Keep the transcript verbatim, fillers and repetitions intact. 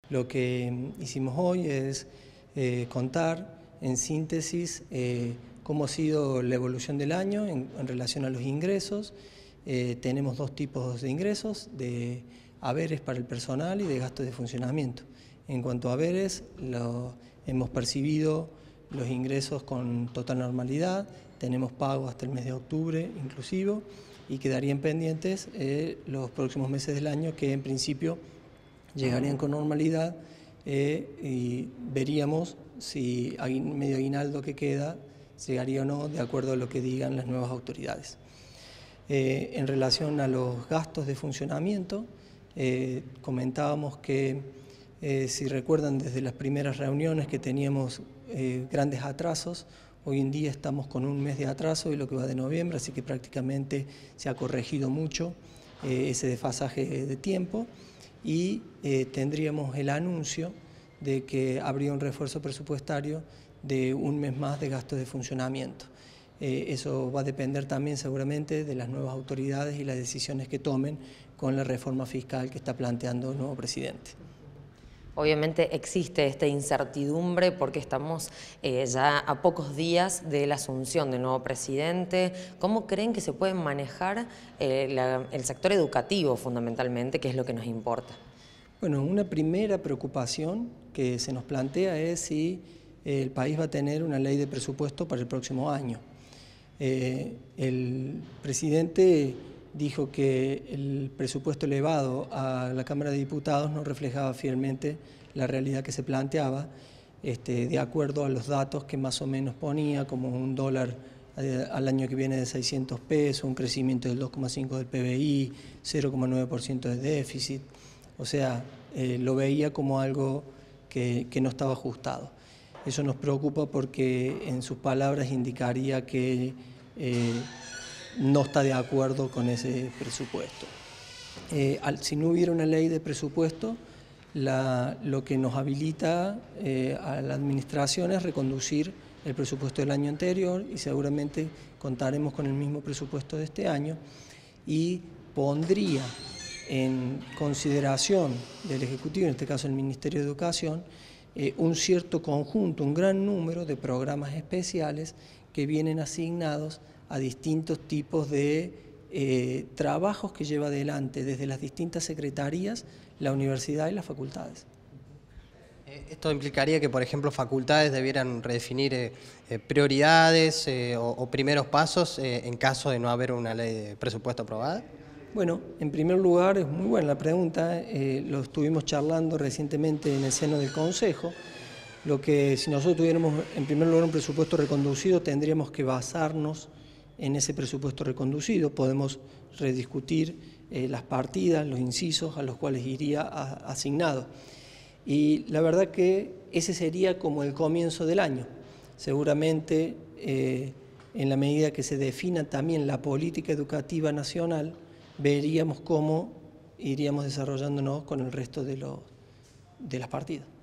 Lo que hicimos hoy es eh, contar en síntesis eh, cómo ha sido la evolución del año en, en relación a los ingresos. Eh, tenemos dos tipos de ingresos, de haberes para el personal y de gastos de funcionamiento. En cuanto a haberes, lo, hemos percibido los ingresos con total normalidad, tenemos pago hasta el mes de octubre inclusive, y quedarían pendientes eh, los próximos meses del año, que en principio llegarían con normalidad eh, y veríamos si hay medio aguinaldo que queda llegaría o no de acuerdo a lo que digan las nuevas autoridades. Eh, en relación a los gastos de funcionamiento, eh, comentábamos que eh, si recuerdan desde las primeras reuniones que teníamos eh, grandes atrasos, hoy en día estamos con un mes de atraso y lo que va de noviembre, así que prácticamente se ha corregido mucho eh, ese desfasaje de tiempo. Y eh, tendríamos el anuncio de que habría un refuerzo presupuestario de un mes más de gastos de funcionamiento. Eh, eso va a depender también seguramente de las nuevas autoridades y las decisiones que tomen con la reforma fiscal que está planteando el nuevo presidente. Obviamente existe esta incertidumbre porque estamos eh, ya a pocos días de la asunción del nuevo presidente. ¿Cómo creen que se puede manejar eh, la, el sector educativo fundamentalmente, que es lo que nos importa? Bueno, una primera preocupación que se nos plantea es si el país va a tener una ley de presupuesto para el próximo año. Eh, el presidente dijo que el presupuesto elevado a la Cámara de Diputados no reflejaba fielmente la realidad que se planteaba, este, de acuerdo a los datos que más o menos ponía, como un dólar al año que viene de seiscientos pesos, un crecimiento del dos coma cinco del P B I, cero coma nueve por ciento de déficit, o sea, eh, lo veía como algo que, que no estaba ajustado. Eso nos preocupa porque en sus palabras indicaría que eh, no está de acuerdo con ese presupuesto. Eh, al, si no hubiera una ley de presupuesto, la, lo que nos habilita eh, a la administración es reconducir el presupuesto del año anterior y seguramente contaremos con el mismo presupuesto de este año y pondría en consideración del Ejecutivo, en este caso el Ministerio de Educación, eh, un cierto conjunto, un gran número de programas especiales que vienen asignados a distintos tipos de eh, trabajos que lleva adelante desde las distintas secretarías, la universidad y las facultades. ¿Esto implicaría que, por ejemplo, facultades debieran redefinir eh, prioridades eh, o, o primeros pasos eh, en caso de no haber una ley de presupuesto aprobada? Bueno, en primer lugar, es muy buena la pregunta, eh, lo estuvimos charlando recientemente en el seno del Consejo. Lo que si nosotros tuviéramos en primer lugar un presupuesto reconducido, tendríamos que basarnos en ese presupuesto reconducido. Podemos rediscutir eh, las partidas, los incisos a los cuales iría a, asignado. Y la verdad que ese sería como el comienzo del año. Seguramente eh, en la medida que se defina también la política educativa nacional, veríamos cómo iríamos desarrollándonos con el resto de, los, de las partidas.